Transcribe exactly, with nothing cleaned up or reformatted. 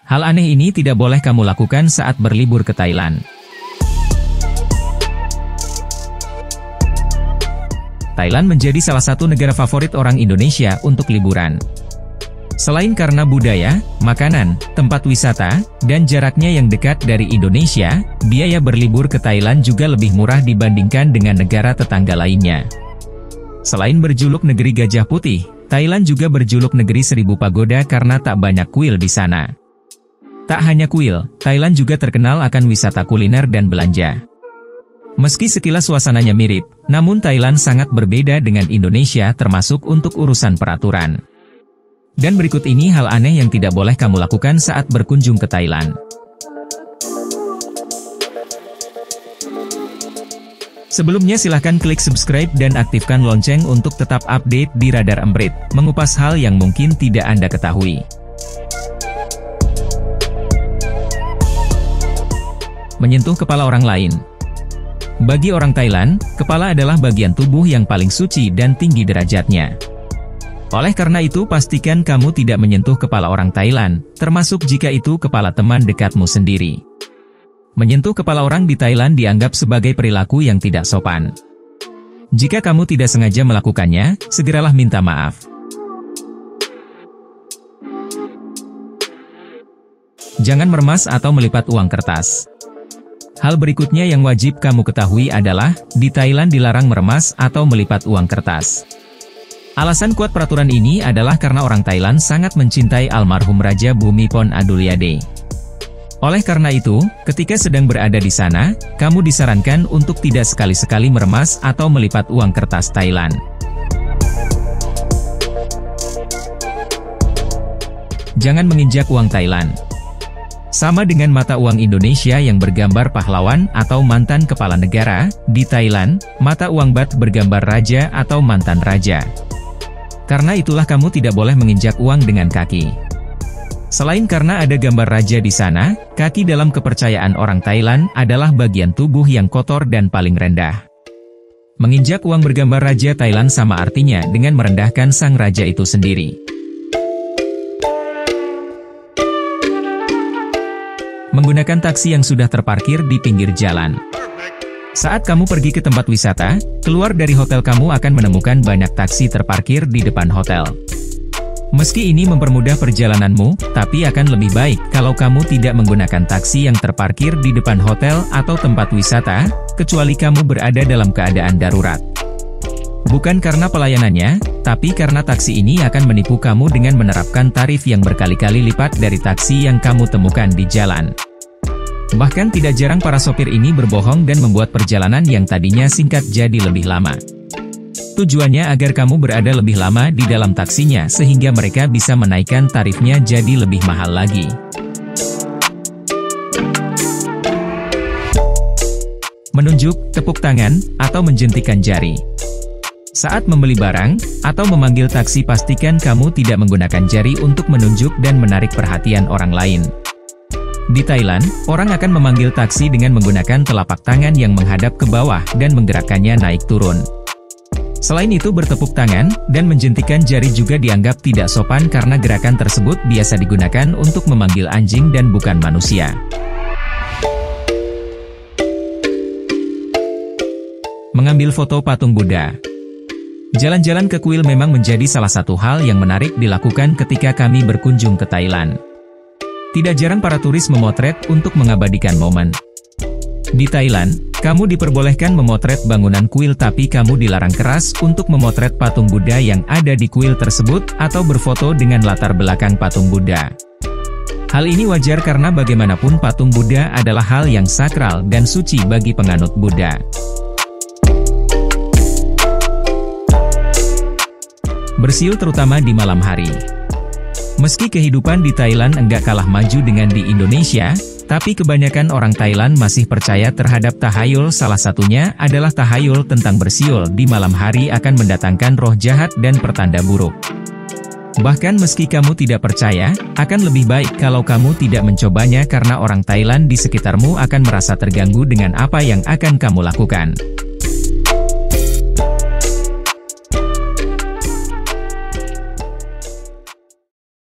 Hal aneh ini tidak boleh kamu lakukan saat berlibur ke Thailand. Thailand menjadi salah satu negara favorit orang Indonesia untuk liburan. Selain karena budaya, makanan, tempat wisata, dan jaraknya yang dekat dari Indonesia, biaya berlibur ke Thailand juga lebih murah dibandingkan dengan negara tetangga lainnya. Selain berjuluk negeri gajah putih, Thailand juga berjuluk negeri seribu pagoda karena tak banyak kuil di sana. Tak hanya kuil, Thailand juga terkenal akan wisata kuliner dan belanja. Meski sekilas suasananya mirip, namun Thailand sangat berbeda dengan Indonesia termasuk untuk urusan peraturan. Dan berikut ini hal aneh yang tidak boleh kamu lakukan saat berkunjung ke Thailand. Sebelumnya silahkan klik subscribe dan aktifkan lonceng untuk tetap update di Radar Emprit, mengupas hal yang mungkin tidak Anda ketahui. Menyentuh kepala orang lain. Bagi orang Thailand, kepala adalah bagian tubuh yang paling suci dan tinggi derajatnya. Oleh karena itu pastikan kamu tidak menyentuh kepala orang Thailand, termasuk jika itu kepala teman dekatmu sendiri. Menyentuh kepala orang di Thailand dianggap sebagai perilaku yang tidak sopan. Jika kamu tidak sengaja melakukannya, segeralah minta maaf. Jangan meremas atau melipat uang kertas. Hal berikutnya yang wajib kamu ketahui adalah, di Thailand dilarang meremas atau melipat uang kertas. Alasan kuat peraturan ini adalah karena orang Thailand sangat mencintai almarhum Raja Bhumibol Adulyadej. Oleh karena itu, ketika sedang berada di sana, kamu disarankan untuk tidak sekali-sekali meremas atau melipat uang kertas Thailand. Jangan menginjak uang Thailand. Sama dengan mata uang Indonesia yang bergambar pahlawan atau mantan kepala negara, di Thailand, mata uang baht bergambar raja atau mantan raja. Karena itulah kamu tidak boleh menginjak uang dengan kaki. Selain karena ada gambar raja di sana, kaki dalam kepercayaan orang Thailand adalah bagian tubuh yang kotor dan paling rendah. Menginjak uang bergambar raja Thailand sama artinya dengan merendahkan sang raja itu sendiri. Menggunakan taksi yang sudah terparkir di pinggir jalan. Saat kamu pergi ke tempat wisata, keluar dari hotel kamu akan menemukan banyak taksi terparkir di depan hotel. Meski ini mempermudah perjalananmu, tapi akan lebih baik kalau kamu tidak menggunakan taksi yang terparkir di depan hotel atau tempat wisata, kecuali kamu berada dalam keadaan darurat. Bukan karena pelayanannya, tapi karena taksi ini akan menipu kamu dengan menerapkan tarif yang berkali-kali lipat dari taksi yang kamu temukan di jalan. Bahkan tidak jarang para sopir ini berbohong dan membuat perjalanan yang tadinya singkat jadi lebih lama. Tujuannya agar kamu berada lebih lama di dalam taksinya sehingga mereka bisa menaikkan tarifnya jadi lebih mahal lagi. Menunjuk, tepuk tangan, atau menjentikan jari. Saat membeli barang, atau memanggil taksi pastikan kamu tidak menggunakan jari untuk menunjuk dan menarik perhatian orang lain. Di Thailand, orang akan memanggil taksi dengan menggunakan telapak tangan yang menghadap ke bawah dan menggerakkannya naik turun. Selain itu bertepuk tangan dan menjentikan jari juga dianggap tidak sopan karena gerakan tersebut biasa digunakan untuk memanggil anjing dan bukan manusia. Mengambil foto patung Buddha. Jalan-jalan ke kuil memang menjadi salah satu hal yang menarik dilakukan ketika kami berkunjung ke Thailand. Tidak jarang para turis memotret untuk mengabadikan momen. Di Thailand, kamu diperbolehkan memotret bangunan kuil tapi kamu dilarang keras untuk memotret patung Buddha yang ada di kuil tersebut atau berfoto dengan latar belakang patung Buddha. Hal ini wajar karena bagaimanapun patung Buddha adalah hal yang sakral dan suci bagi penganut Buddha. Bersiul terutama di malam hari. Meski kehidupan di Thailand enggak kalah maju dengan di Indonesia, tapi kebanyakan orang Thailand masih percaya terhadap tahayul. Salah satunya adalah tahayul tentang bersiul di malam hari akan mendatangkan roh jahat dan pertanda buruk. Bahkan meski kamu tidak percaya, akan lebih baik kalau kamu tidak mencobanya karena orang Thailand di sekitarmu akan merasa terganggu dengan apa yang akan kamu lakukan.